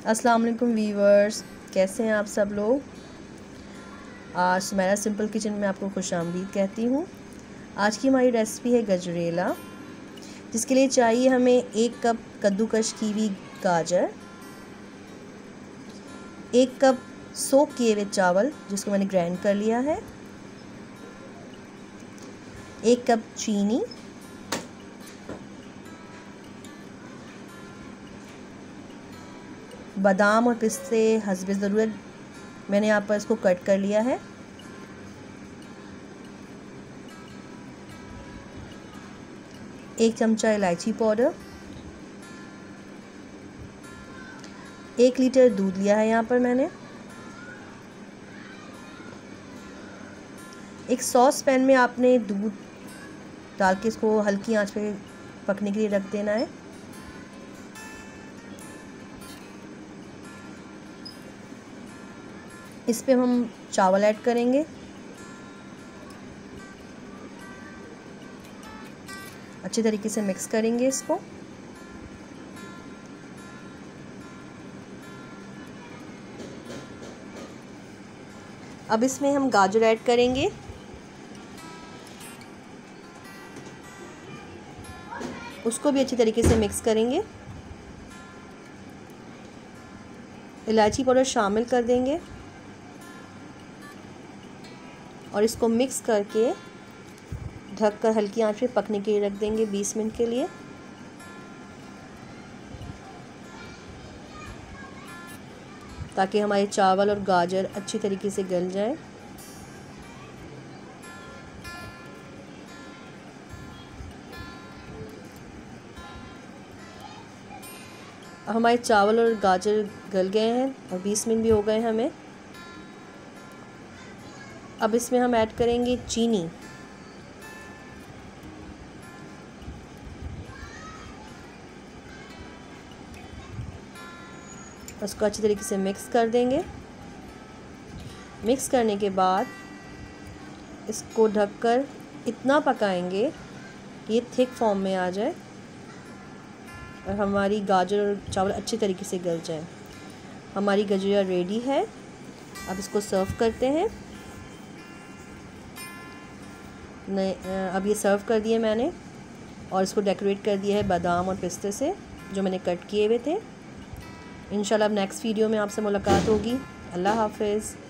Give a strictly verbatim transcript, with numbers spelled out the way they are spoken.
अस्सलाम वालेकुम वीवर्स, कैसे हैं आप सब लोग। आज सुमैरा सिंपल किचन में आपको खुशामदीद कहती हूँ। आज की हमारी रेसिपी है गजरेला, जिसके लिए चाहिए हमें एक कप कद्दूकश की हुई गाजर, एक कप सोक किए हुए चावल जिसको मैंने ग्राइंड कर लिया है, एक कप चीनी, बादाम और पिस्ते हस्बे ज़रूरत मैंने यहाँ पर इसको कट कर लिया है, एक चमचा इलायची पाउडर, एक लीटर दूध लिया है यहाँ पर मैंने। एक सॉस पैन में आपने दूध डाल के इसको हल्की आंच पे पकने के लिए रख देना है। इस पे हम चावल ऐड करेंगे। अच्छी तरीके से मिक्स करेंगे इसको। अब इसमें हम गाजर ऐड करेंगे। उसको भी अच्छी तरीके से मिक्स करेंगे। इलायची पाउडर शामिल कर देंगे और इसको मिक्स करके ढककर हल्की आंच पे पकने के लिए रख देंगे बीस मिनट के लिए। ताकि हमारे चावल और गाजर अच्छी तरीके से गल जाए। हमारे चावल और गाजर गल गए हैं और बीस मिनट भी हो गए हमें। अब इसमें हम ऐड करेंगे चीनी। उसको अच्छी तरीके से मिक्स कर देंगे। मिक्स करने के बाद इसको ढककर इतना पकाएंगे कि ये थिक फॉर्म में आ जाए और हमारी गाजर और चावल अच्छी तरीके से गल जाए। हमारी गजरेला रेडी है। अब इसको सर्व करते हैं। नहीं, अब ये सर्व कर दिए मैंने और इसको डेकोरेट कर दिया है बादाम और पिस्ते से जो मैंने कट किए हुए थे। इंशाल्लाह अब नेक्स्ट वीडियो में आपसे मुलाकात होगी। अल्लाह हाफ़िज़।